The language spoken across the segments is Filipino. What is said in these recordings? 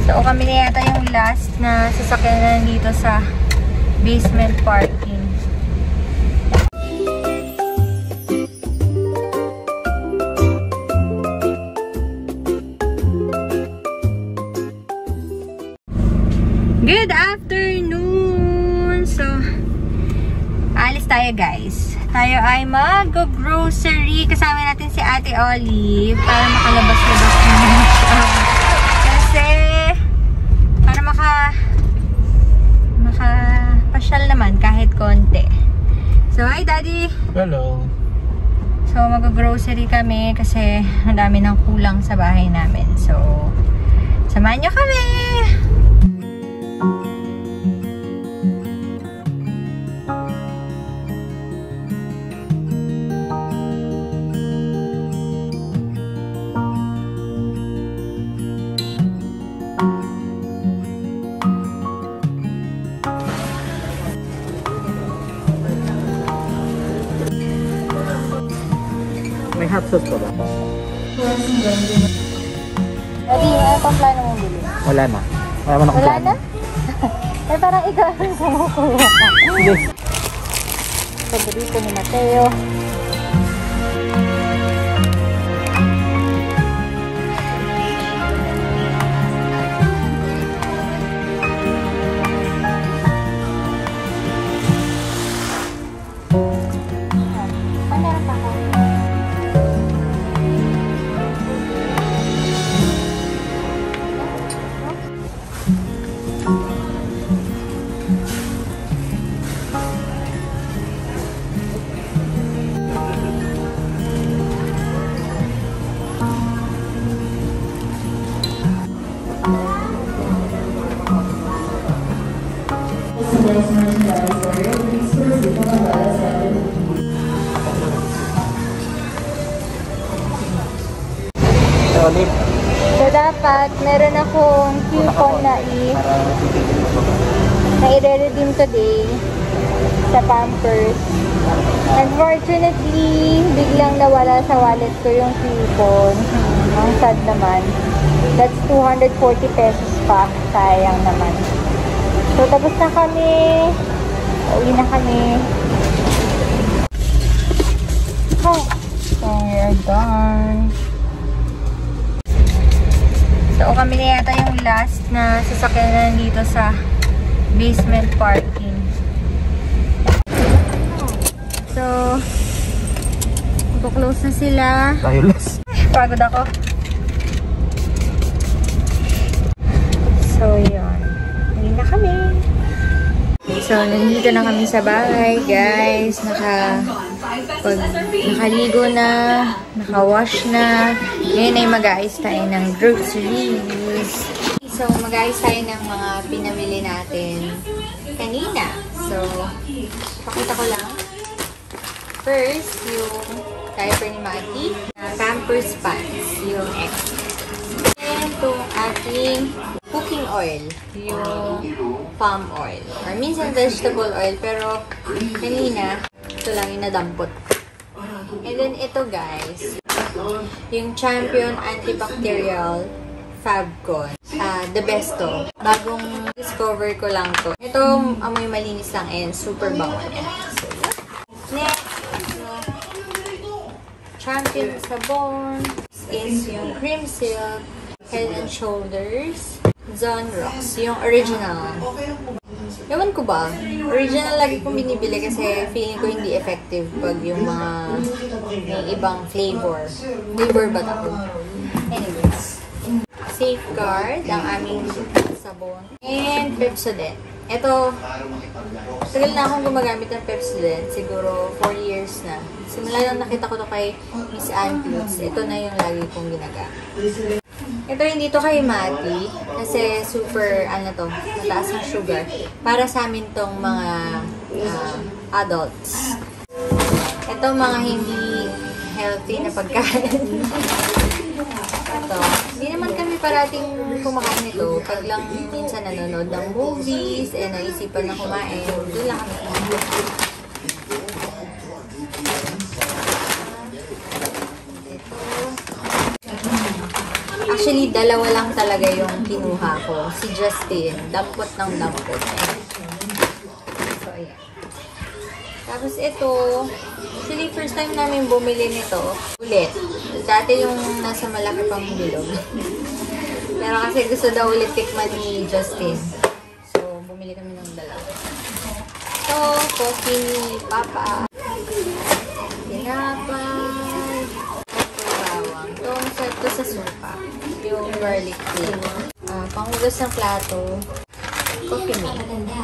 So kami na yata yung last na sasakyan na dito sa basement parking. Good afternoon! So, alis tayo guys. Tayo ay mag-grocery. Kasama natin si Ate Olive para makalabas-labas naman siya. Kasi, para makapasyal naman kahit konti. So, hi Daddy! Hello! So, mag-grocery kami kasi ang dami ng kulang sa bahay namin. So, samahan niyo kami! May hot sauce pa ba? Daddy, ano pang plano mong bili? Wala na. Wala man akong Wala plano. na? Eh, parang ikaw ang kumukuha ka. Sige. Paborito ni Mateo. Olive. So, dapat meron akong coupon na i-redeem today sa Pampers. Unfortunately, biglang nawala sa wallet ko yung coupon. Ang sad naman. That's 240 pesos pa. Sayang naman. So, tapos na kami. Uwi na kami. Oh, so we are done. So, kami na yata yung last na sasakyan na dito sa basement parking. So, mag-close na sila. Tayo last. Pagod ako. So, yun. Uwi na kami. So, nandito na kami sa bahay, guys. Nakaligo na, naka-wash na. Ngayon ay mag-aayos tayo ng groceries. So, mag-aayos tayo ng mga pinamili natin kanina. So, pakita ko lang. First, yung diaper ni Maggie. Pampers pants, yung extra. And itong ating cooking oil, yung palm oil. Or minsan vegetable oil, pero kanina, ito lang yung nadampot. And then ito guys, yung Champion Antibacterial Fabcon. The best to. Bagong discover ko lang to. Ito, amoy malinis lang and super bango niya. So, next, Champion sabon is yung Cream Silk Head and Shoulders Zone Rocks, yung original. Ewan ko ba? Original lagi kong binibili kasi feeling ko hindi effective pag yung mga may ibang flavor. Flavor ba ako? Anyways. Safeguard, ang aming sabon. And Pepsodent. Ito, tagal na akong gumagamit ng Pepsodent. Siguro 4 years na. Simula lang nakita ko to kay Miss Ann Clothes. Ito na yung lagi kong ginagamit. Ito hindi to kay Mati kasi super, mataas ang sugar. Para sa amin tong mga adults. Ito mga hindi healthy na pagkain. Ito, hindi naman kami parating kumakain nito. Pag lang minsan nanonood ng movies, naisipan na kumain, doon lang kami kumain. Actually, dalawa lang talaga yung kinuha ko. Si Justin, dampot ng dampot. So, ayan. Tapos ito, actually, first time namin bumili nito ulit. Dati yung nasa malaki pang bilog. Pero kasi gusto daw ulit tikman ni Justin. So, bumili kami ng dalawa. So, coffee ni Papa. Tinapay. Bawang. Ito, masarap to sa supa. Yung garlic tea. Panghugas ng plato. Coffee me.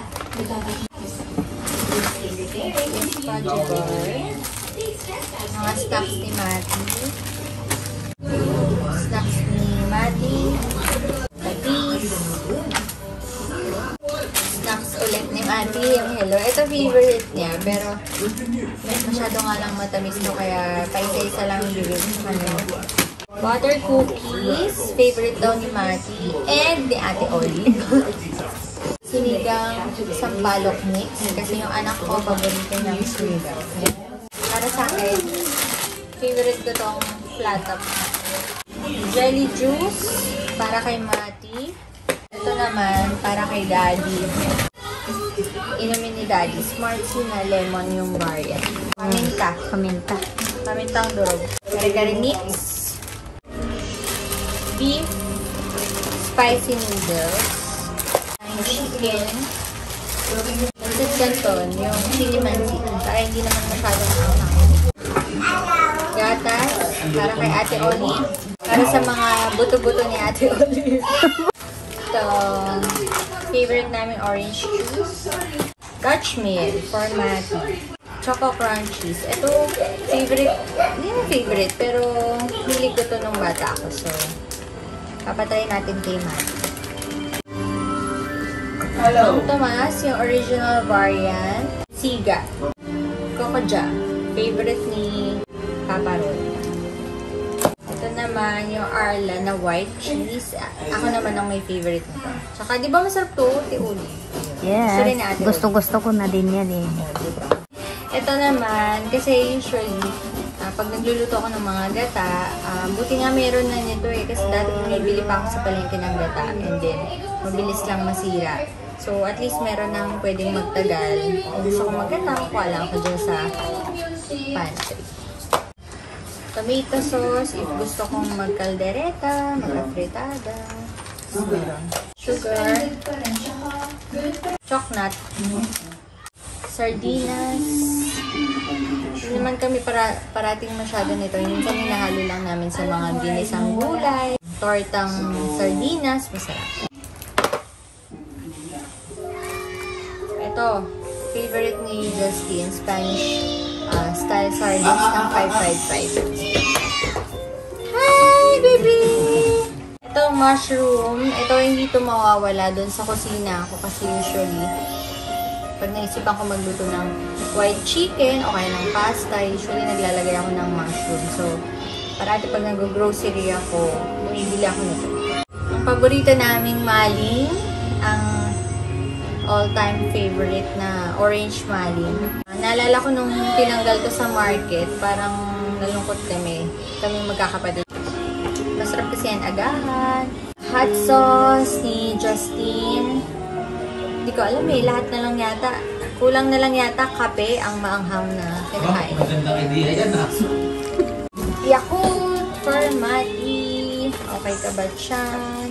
Fudge bar. Mga snacks ni Mati. Snacks ni Mati. Patis. Snacks ulit ni Mati. Yung hello. Ito favorite niya. Pero masyado nga lang matamis to. Kaya paisa-isa lang yung bibig sa kanya. Butter cookies. Favorite daw ni Mati. And ni Ate Oli. Sinigang sampalok mix. Kasi yung anak ko, paborito niyang sinigang. Para sa akin, favorite ko tong flat top. Jelly juice. Para kay Mati. Ito naman, para kay Daddy. Inumin ni Daddy. Smarty na lemon yung variant. Paminta. Paminta. Pamintang durog. Kare-kare mix. Beef. Spicy noodles. Chicken. Mansit canton, yung chili mansit. Para hindi naman masyadong anghang. Gatas, para kay Ate Oli. Para sa mga buto-buto ni Ate Oli. Ito, favorite namin orange juice. Dutch Mill for Mati. Choco Crunchies. Ito, favorite, hindi na favorite, pero hilig ko to nung bata ako. So, papatry natin kay Mati. Hello. Tomas, yung original variant. Siga. Coco Jam. Favorite ni Papa Ron. Ito naman yung Arla na white cheese. Ako naman ang may favorite nito. Tsaka, di ba masarap to? Tiuli. Yes. Gusto-gusto ko na din yan eh. Ito naman, kasi usually, pag nagluluto ako ng mga gata, buti nga meron na nito eh. Kasi dati bumibili pa ako sa palengke ng gata. And then, mabilis lang masira. So, at least meron nang pwedeng magtagal. Kung gusto ko magkata, kukuha lang ako dyan sa pantry. Tomato sauce, if gusto kong magkaldereta, magkafritada. Meron. Sugar. Chocolate. Sardinas. Hindi naman kami parating masyado nito. Minsan hinahalo lang namin sa mga ginisang gulay. Tortang sardinas. Masarap. Ito, favorite ni Justin, Spanish style sardines ng 555. Hi, baby! Ito, mushroom. Ito, hindi ito mawawala dun sa kusina ko kasi usually, pag naisipan ko magluto ng white chicken o kaya ng pasta, usually naglalagay ako ng mushroom. So, parati pag nag-grocery ako, bumibili ako nito. Ang paborito naming maling, ang all-time favorite na orange maling. Naalala ko nung tinanggal ko sa market, parang nalungkot kami magkakapatid. Masarap kasi yan agahan. Hot sauce ni Justin. Hindi ko alam eh, lahat na lang yata. Kulang na lang yata kape ang maanghang na kinakain. Magandang idea yan ah. Yakult for Mati. Okay ka ba dyan?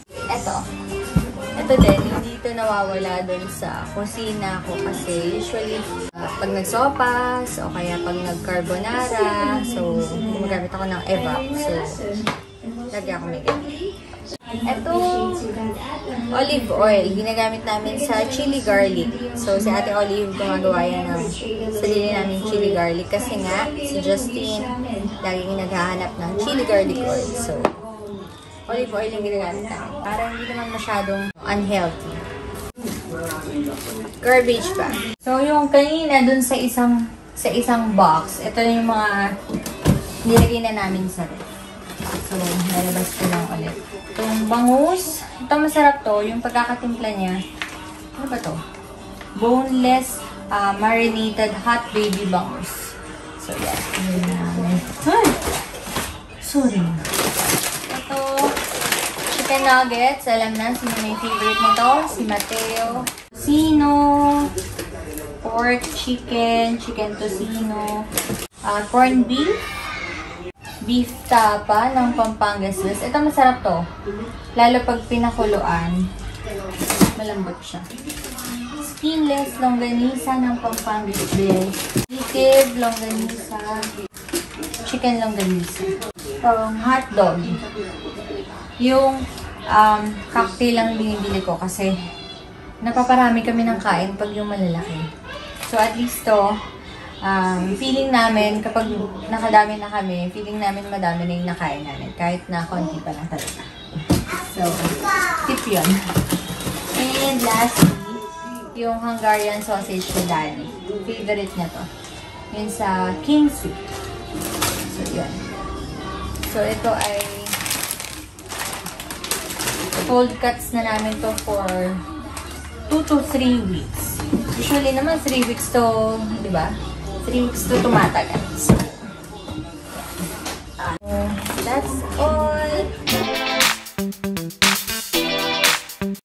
Ito din, hindi ito nawawala dun sa kusina ko kasi usually pag nagsopas o kaya pag nag-carbonara, so gumagamit ako ng evap. So, lagyan ko may ganyan. Ito, olive oil. Ginagamit namin sa chili garlic. So, si Ate Olive gumagawa yan ng sarili namin chili garlic kasi nga, si Justin laging naghahanap ng chili garlic oil. So, olive oil yung ginagamit namin. Para hindi naman masyadong unhealthy. Garbage bag. So, yung kanina dun sa isang box, ito yung mga nilagay na namin sa ref. So, nalabas ko lang ulit. Itong bangus. Ito masarap to. Yung pagkakatimpla niya. Ano ba to? Boneless marinated hot baby bangus. So, yan. Ay! Sorry. Ito, chicken nuggets. Alam na, sino may favorite nito? Si Mateo. Tocino, pork, chicken tocino, corned beef, beef tapa ng Pampangas West. Ito masarap to. Lalo pag pinakuluan, malambot siya. Skinless longganisa ng Pampangas West. Native longganisa. Chicken longganisa. Hotdog. Yung cocktail lang binibili ko kasi napaparami kami ng kain pag yung malalaki. So at least to, feeling namin kapag nakadami na kami, feeling namin madami na yung nakain namin kahit na konti pa lang talaga. So, tip yun. And lastly, yung Hungarian sausage ni Daddy. Favorite niya to. Yun sa King Soup. So, yun. So, ito ay cold cuts na namin to for 2 to 3 weeks. Usually naman 3 weeks to, di ba? 3 weeks to tumatagal. So, that's all.